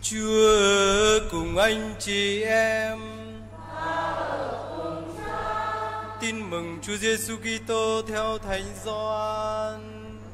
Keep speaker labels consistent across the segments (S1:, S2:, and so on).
S1: Chúa cùng anh chị em. Tin mừng Chúa Giêsu Kitô theo Thánh Gioan.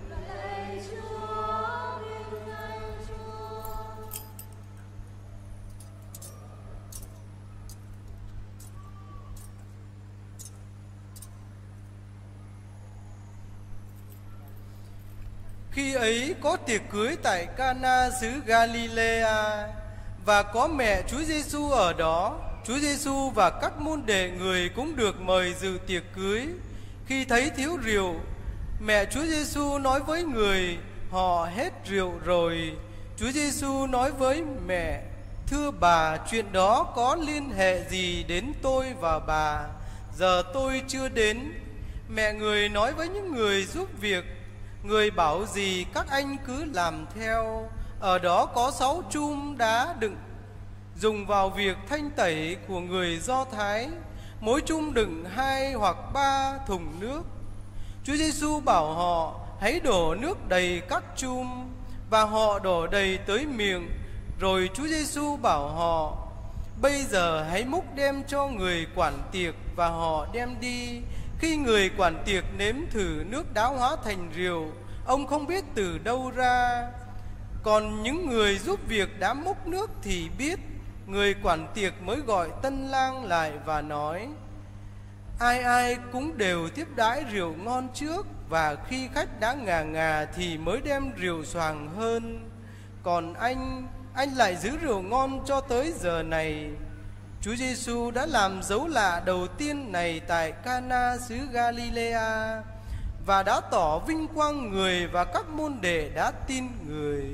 S1: Khi ấy có tiệc cưới tại Cana xứ Galilea, và có mẹ Chúa Giêsu ở đó. Chúa Giêsu và các môn đệ Người cũng được mời dự tiệc cưới. Khi thấy thiếu rượu, mẹ Chúa Giêsu nói với người: họ hết rượu rồi. Chúa Giêsu nói với mẹ: thưa bà, chuyện đó có liên hệ gì đến tôi và bà? Giờ tôi chưa đến. Mẹ Người nói với những người giúp việc: người bảo gì các anh cứ làm theo. Ở đó có 6 chum đá đựng dùng vào việc thanh tẩy của người Do Thái, mỗi chum đựng 2 hoặc 3 thùng nước. Chúa Giêsu bảo họ: hãy đổ nước đầy các chum, và họ đổ đầy tới miệng. Rồi Chúa Giêsu bảo họ: bây giờ hãy múc đem cho người quản tiệc, và họ đem đi. Khi người quản tiệc nếm thử nước đã hóa thành rượu, ông không biết từ đâu ra. Còn những người giúp việc đã múc nước thì biết. Người quản tiệc mới gọi tân lang lại và nói: ai ai cũng đều tiếp đãi rượu ngon trước, và khi khách đã ngà ngà thì mới đem rượu xoàng hơn. Còn anh lại giữ rượu ngon cho tới giờ này. Chúa Giêsu đã làm dấu lạ đầu tiên này tại Cana xứ Galilea, và đã tỏ vinh quang Người, và các môn đệ đã tin Người.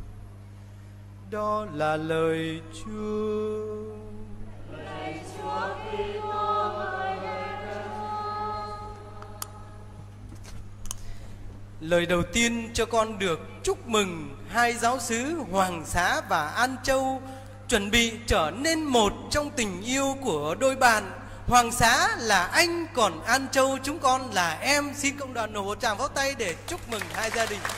S1: Đó là lời Chúa.
S2: Lạy Chúa Kitô, ngợi khen Chúa.
S1: Lời đầu tiên cho con được chúc mừng hai giáo xứ Hoàng Xá và An Châu chuẩn bị trở nên một trong tình yêu của đôi bạn. Hoàng Xá là anh, còn An Châu chúng con là em. Xin cộng đoàn nổ một tràng pháo tay để chúc mừng hai gia đình.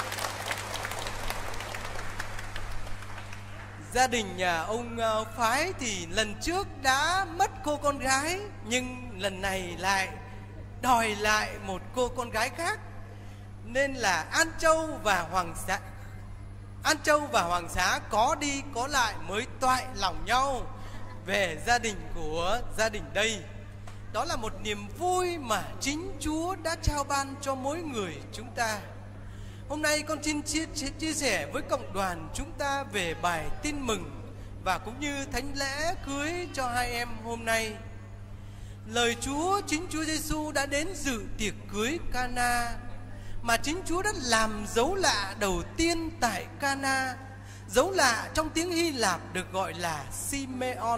S1: Gia đình nhà ông Phái thì lần trước đã mất cô con gái, nhưng lần này lại đòi lại một cô con gái khác. Nên là An Châu và Hoàng Xá có đi có lại mới toại lòng nhau về gia đình của gia đình đây. Đó là một niềm vui mà chính Chúa đã trao ban cho mỗi người chúng ta. Hôm nay con xin chia sẻ với cộng đoàn chúng ta về bài tin mừng và cũng như thánh lễ cưới cho hai em hôm nay. Lời Chúa, chính Chúa Giêsu đã đến dự tiệc cưới Cana, mà chính Chúa đã làm dấu lạ đầu tiên tại Cana. Dấu lạ trong tiếng Hy Lạp được gọi là Simeon.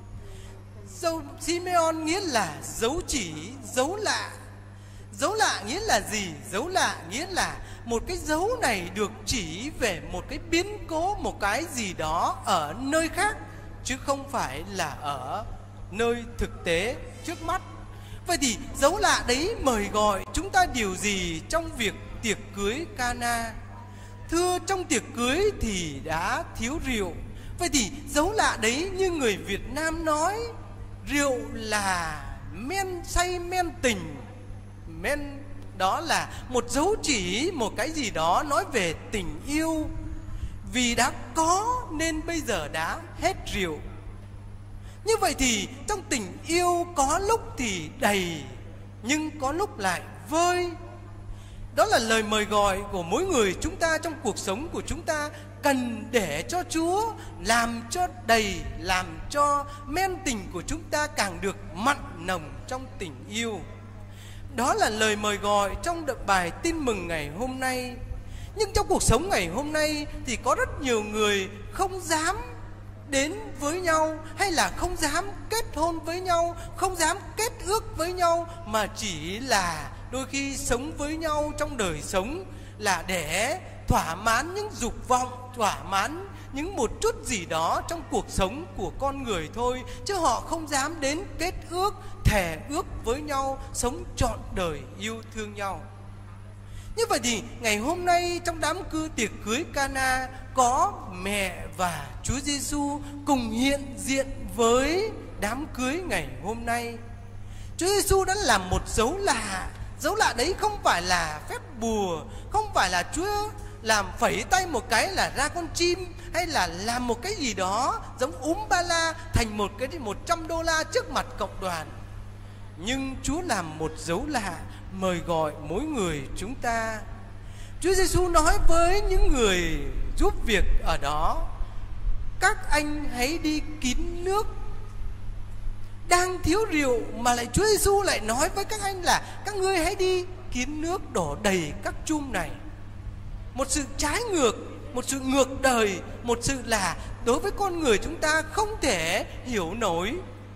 S1: Simeon nghĩa là dấu chỉ, dấu lạ. Dấu lạ nghĩa là gì? Dấu lạ nghĩa là một cái dấu này được chỉ về một cái biến cố, một cái gì đó ở nơi khác, chứ không phải là ở nơi thực tế trước mắt. Vậy thì dấu lạ đấy mời gọi chúng ta điều gì trong việc tiệc cưới Cana? Thưa, trong tiệc cưới thì đã thiếu rượu. Vậy thì dấu lạ đấy như người Việt Nam nói, rượu là men say, men tình. Men đó là một dấu chỉ, một cái gì đó nói về tình yêu. Vì đã có nên bây giờ đã hết rượu. Như vậy thì trong tình yêu có lúc thì đầy, nhưng có lúc lại vơi. Đó là lời mời gọi của mỗi người chúng ta trong cuộc sống của chúng ta, cần để cho Chúa làm cho đầy, làm cho men tình của chúng ta càng được mặn nồng trong tình yêu. Đó là lời mời gọi trong bài tin mừng ngày hôm nay. Nhưng trong cuộc sống ngày hôm nay thì có rất nhiều người không dám đến với nhau, hay là không dám kết hôn với nhau, không dám kết ước với nhau, mà chỉ là đôi khi sống với nhau trong đời sống là để thỏa mãn những dục vọng, thỏa mãn những một chút gì đó trong cuộc sống của con người thôi, chứ họ không dám đến kết ước, thề ước với nhau, sống trọn đời yêu thương nhau. Như vậy thì ngày hôm nay trong đám tiệc cưới Cana có mẹ và Chúa Giêsu cùng hiện diện với đám cưới ngày hôm nay. Chúa Giêsu đã làm một dấu lạ. Dấu lạ đấy không phải là phép bùa, không phải là Chúa làm phẩy tay một cái là ra con chim, hay là làm một cái gì đó giống ba la thành một cái $100 trước mặt cộng đoàn. Nhưng Chúa làm một dấu lạ, mời gọi mỗi người chúng ta. Chúa Giêsu nói với những người giúp việc ở đó: các anh hãy đi kín nước. Đang thiếu rượu mà lại Chúa Giêsu lại nói với các anh là các ngươi hãy đi kín nước đổ đầy các chum này. Một sự trái ngược, một sự ngược đời, một sự là đối với con người chúng ta không thể hiểu nổi.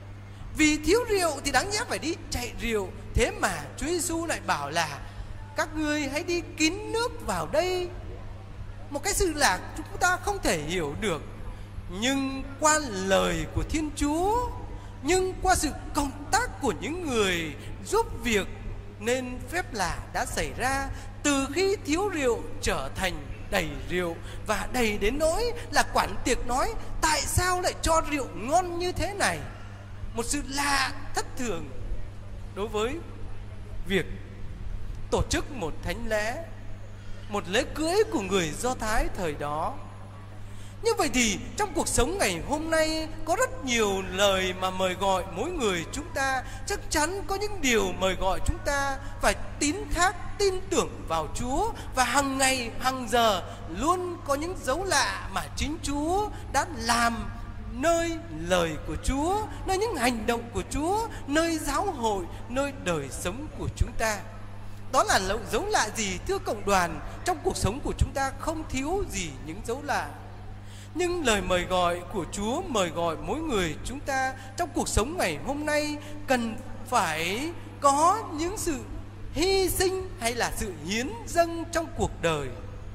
S1: Vì thiếu rượu thì đáng nhẽ phải đi chạy rượu, thế mà Chúa Giêsu lại bảo là các ngươi hãy đi kín nước vào đây. Một cái sự là chúng ta không thể hiểu được. Nhưng qua lời của Thiên Chúa, nhưng qua sự cộng tác của những người giúp việc, nên phép lạ đã xảy ra. Từ khi thiếu rượu trở thành đầy rượu, và đầy đến nỗi là quản tiệc nói: tại sao lại cho rượu ngon như thế này? Một sự lạ thất thường đối với việc tổ chức một thánh lễ, một lễ cưới của người Do Thái thời đó. Như vậy thì trong cuộc sống ngày hôm nay có rất nhiều lời mà mời gọi mỗi người chúng ta. Chắc chắn có những điều mời gọi chúng ta phải tín thác, tin tưởng vào Chúa. Và hàng ngày, hàng giờ luôn có những dấu lạ mà chính Chúa đã làm nơi lời của Chúa, nơi những hành động của Chúa, nơi giáo hội, nơi đời sống của chúng ta. Đó là dấu lạ gì thưa cộng đoàn? Trong cuộc sống của chúng ta không thiếu gì những dấu lạ. Nhưng lời mời gọi của Chúa mời gọi mỗi người chúng ta trong cuộc sống ngày hôm nay cần phải có những sự hy sinh hay là sự hiến dâng trong cuộc đời.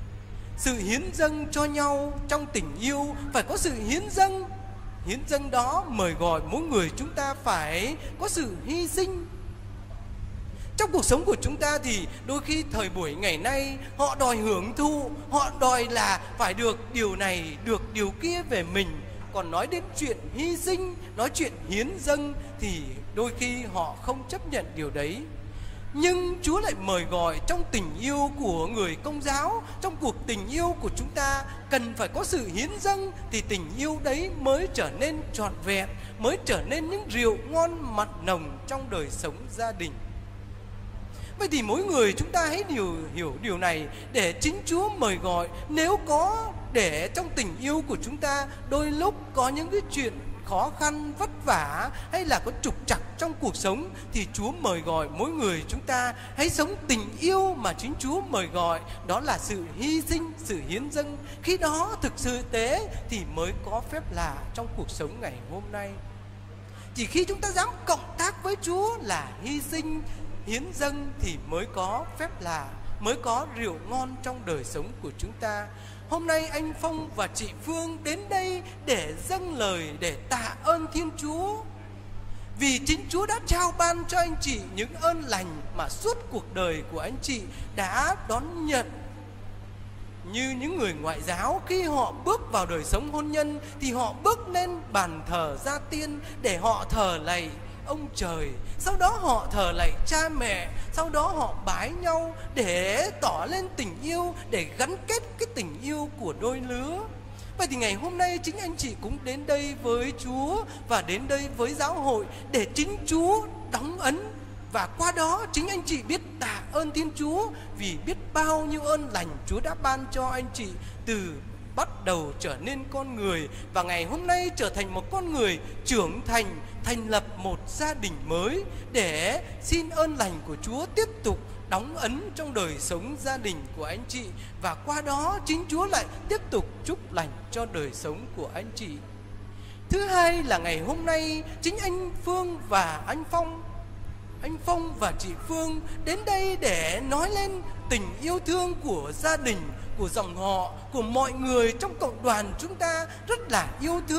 S1: Sự hiến dâng cho nhau trong tình yêu, phải có sự hiến dâng. Hiến dâng đó mời gọi mỗi người chúng ta phải có sự hy sinh. Trong cuộc sống của chúng ta thì đôi khi thời buổi ngày nay họ đòi hưởng thụ, họ đòi là phải được điều này, được điều kia về mình. Còn nói đến chuyện hy sinh, nói chuyện hiến dâng thì đôi khi họ không chấp nhận điều đấy. Nhưng Chúa lại mời gọi trong tình yêu của người Công giáo, trong cuộc tình yêu của chúng ta cần phải có sự hiến dâng, thì tình yêu đấy mới trở nên trọn vẹn, mới trở nên những rượu ngon mặn nồng trong đời sống gia đình. Vậy thì mỗi người chúng ta hãy hiểu điều này để chính Chúa mời gọi. Nếu có để trong tình yêu của chúng ta đôi lúc có những cái chuyện khó khăn, vất vả hay là có trục trặc trong cuộc sống, thì Chúa mời gọi mỗi người chúng ta hãy sống tình yêu mà chính Chúa mời gọi. Đó là sự hy sinh, sự hiến dâng. Khi đó thực sự tế thì mới có phép lạ trong cuộc sống ngày hôm nay. Chỉ khi chúng ta dám cộng tác với Chúa là hy sinh, hiến dâng thì mới có phép lạ, mới có rượu ngon trong đời sống của chúng ta. Hôm nay anh Phong và chị Phương đến đây để dâng lời, để tạ ơn Thiên Chúa. Vì chính Chúa đã trao ban cho anh chị những ơn lành mà suốt cuộc đời của anh chị đã đón nhận. Như những người ngoại giáo, khi họ bước vào đời sống hôn nhân thì họ bước lên bàn thờ gia tiên để họ thờ lạy ông trời. Sau đó họ thờ lạy cha mẹ. Sau đó họ bái nhau để tỏ lên tình yêu, để gắn kết cái tình yêu của đôi lứa. Vậy thì ngày hôm nay chính anh chị cũng đến đây với Chúa và đến đây với giáo hội để chính Chúa đóng ấn. Và qua đó chính anh chị biết tạ ơn Thiên Chúa vì biết bao nhiêu ơn lành Chúa đã ban cho anh chị từ bắt đầu trở nên con người, và ngày hôm nay trở thành một con người trưởng thành, thành lập một gia đình mới để xin ơn lành của Chúa tiếp tục đóng ấn trong đời sống gia đình của anh chị. Và qua đó chính Chúa lại tiếp tục chúc lành cho đời sống của anh chị. Thứ hai là ngày hôm nay chính anh Phương và anh Phong và chị Phương đến đây để nói lên tình yêu thương của gia đình, của dòng họ, của mọi người trong cộng đoàn chúng ta rất là yêu thương,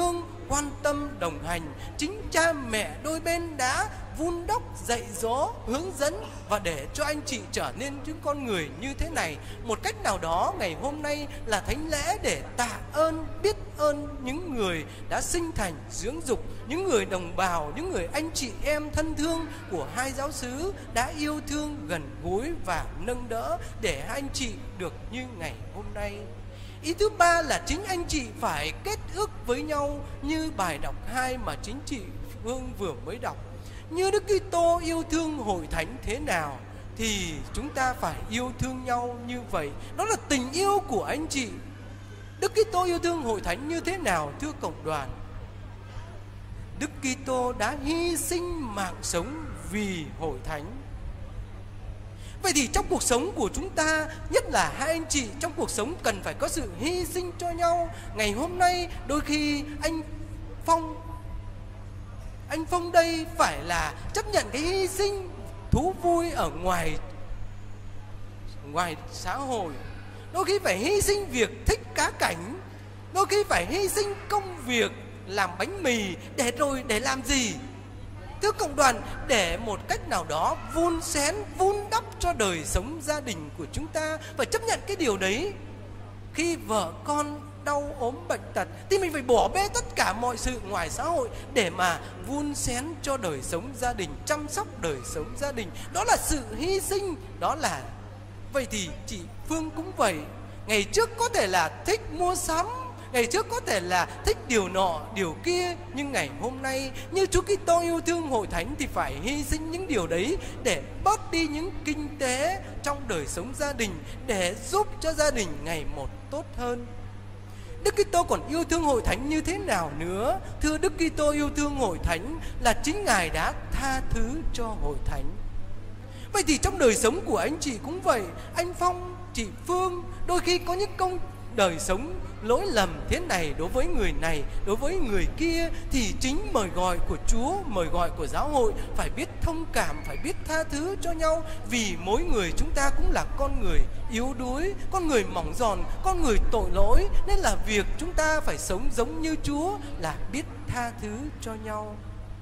S1: quan tâm đồng hành. Chính cha mẹ đôi bên đã vun đốc, dạy dỗ, hướng dẫn và để cho anh chị trở nên những con người như thế này. Một cách nào đó, ngày hôm nay là thánh lễ để tạ ơn, biết ơn những người đã sinh thành, dưỡng dục, những người đồng bào, những người anh chị em thân thương của hai giáo xứ đã yêu thương, gần gũi và nâng đỡ để anh chị được như ngày hôm nay. Ý thứ ba là chính anh chị phải kết ước với nhau như bài đọc 2 mà chính chị Hương vừa mới đọc. Như Đức Kitô yêu thương hội thánh thế nào thì chúng ta phải yêu thương nhau như vậy. Đó là tình yêu của anh chị. Đức Kitô yêu thương hội thánh như thế nào thưa cộng đoàn? Đức Kitô đã hy sinh mạng sống vì hội thánh. Vậy thì trong cuộc sống của chúng ta, nhất là hai anh chị trong cuộc sống cần phải có sự hy sinh cho nhau. Ngày hôm nay đôi khi anh Phong đây phải là chấp nhận cái hy sinh thú vui ở ngoài xã hội. Đôi khi phải hy sinh việc thích cá cảnh. Đôi khi phải hy sinh công việc làm bánh mì để làm gì? Thưa cộng đoàn, để một cách nào đó vun đắp cho đời sống gia đình của chúng ta. Phải chấp nhận cái điều đấy. Khi vợ con đau ốm bệnh tật thì mình phải bỏ bê tất cả mọi sự ngoài xã hội để mà vun xén cho đời sống gia đình, chăm sóc đời sống gia đình. Đó là sự hy sinh. Vậy thì chị Phương cũng vậy. Ngày trước có thể là thích mua sắm, ngày trước có thể là thích điều nọ, điều kia, nhưng ngày hôm nay như Chúa Kitô yêu thương hội thánh thì phải hy sinh những điều đấy để bớt đi những kinh tế trong đời sống gia đình, để giúp cho gia đình ngày một tốt hơn. Đức Kitô còn yêu thương hội thánh như thế nào nữa? Thưa, Đức Kitô yêu thương hội thánh là chính Ngài đã tha thứ cho hội thánh. Vậy thì trong đời sống của anh chị cũng vậy. Anh Phong, chị Phương đôi khi có những đời sống lỗi lầm thế này đối với người này, đối với người kia, thì chính mời gọi của Chúa, mời gọi của giáo hội phải biết thông cảm, phải biết tha thứ cho nhau. Vì mỗi người chúng ta cũng là con người yếu đuối, con người mỏng giòn, con người tội lỗi, nên là việc chúng ta phải sống giống như Chúa là biết tha thứ cho nhau.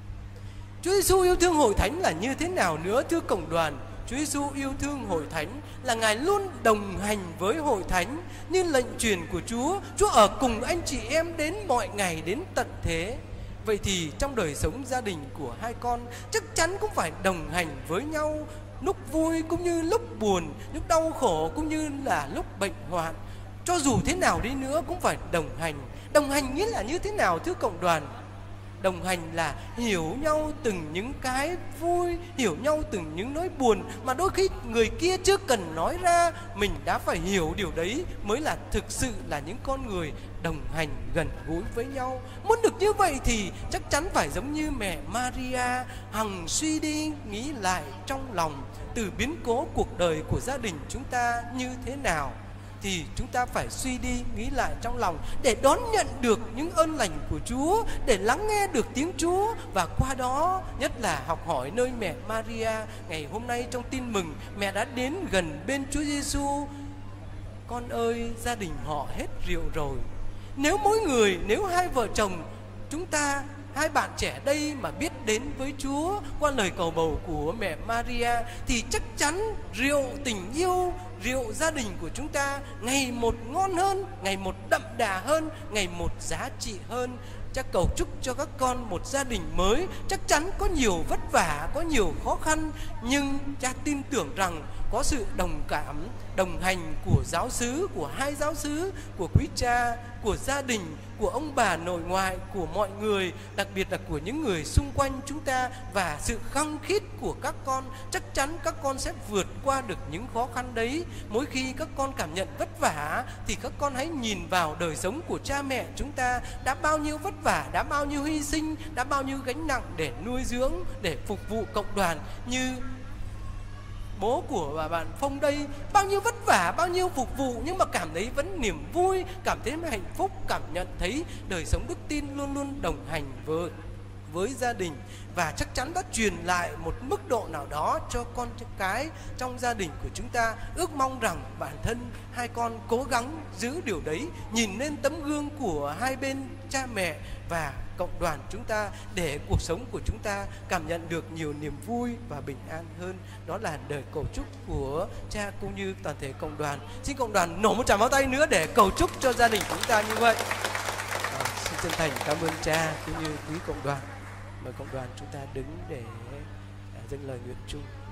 S1: Chúa Giêsu yêu thương hội thánh là như thế nào nữa thưa cộng đoàn? Chúa Giêsu yêu thương hội thánh là Ngài luôn đồng hành với hội thánh. Như lệnh truyền của Chúa, Chúa ở cùng anh chị em đến mọi ngày, đến tận thế. Vậy thì trong đời sống gia đình của hai con chắc chắn cũng phải đồng hành với nhau, lúc vui cũng như lúc buồn, lúc đau khổ cũng như là lúc bệnh hoạn. Cho dù thế nào đi nữa cũng phải đồng hành. Đồng hành nghĩa là như thế nào thưa cộng đoàn? Đồng hành là hiểu nhau từng những cái vui, hiểu nhau từng những nỗi buồn mà đôi khi người kia chưa cần nói ra, mình đã phải hiểu điều đấy mới là thực sự là những con người đồng hành gần gũi với nhau. Muốn được như vậy thì chắc chắn phải giống như mẹ Maria, hằng suy đi nghĩ lại trong lòng từ biến cố cuộc đời của gia đình chúng ta như thế nào, thì chúng ta phải suy đi nghĩ lại trong lòng để đón nhận được những ơn lành của Chúa, để lắng nghe được tiếng Chúa, và qua đó nhất là học hỏi nơi mẹ Maria. Ngày hôm nay trong tin mừng, mẹ đã đến gần bên Chúa Giêsu. Con ơi, gia đình họ hết rượu rồi. Nếu hai vợ chồng chúng ta, hai bạn trẻ đây mà biết đến với Chúa qua lời cầu bầu của mẹ Maria thì chắc chắn rượu tình yêu, rượu gia đình của chúng ta ngày một ngon hơn, ngày một đậm đà hơn, ngày một giá trị hơn. Cha cầu chúc cho các con một gia đình mới, chắc chắn có nhiều vất vả, có nhiều khó khăn, nhưng cha tin tưởng rằng có sự đồng cảm, đồng hành của giáo xứ, của hai giáo xứ, của quý cha, của gia đình, của ông bà nội ngoại, của mọi người, đặc biệt là của những người xung quanh chúng ta, và sự khăng khít của các con. Chắc chắn các con sẽ vượt qua được những khó khăn đấy. Mỗi khi các con cảm nhận vất vả thì các con hãy nhìn vào đời sống của cha mẹ chúng ta đã bao nhiêu vất vả, đã bao nhiêu hy sinh, đã bao nhiêu gánh nặng để nuôi dưỡng, để phục vụ cộng đoàn. Như bố của bạn Phong đây, bao nhiêu vất vả, bao nhiêu phục vụ, nhưng mà cảm thấy vẫn niềm vui, cảm thấy hạnh phúc, cảm nhận thấy đời sống đức tin luôn luôn đồng hành với với gia đình, và chắc chắn đã truyền lại một mức độ nào đó cho con cái trong gia đình của chúng ta. Ước mong rằng bản thân hai con cố gắng giữ điều đấy, nhìn lên tấm gương của hai bên cha mẹ và cộng đoàn chúng ta, để cuộc sống của chúng ta cảm nhận được nhiều niềm vui và bình an hơn. Đó là lời cầu chúc của cha cũng như toàn thể cộng đoàn. Xin cộng đoàn nổ một tràng pháo tay nữa để cầu chúc cho gia đình chúng ta như vậy. Xin chân thành cảm ơn cha cũng như quý cộng đoàn. Mời cộng đoàn chúng ta đứng để dâng lời nguyện chung.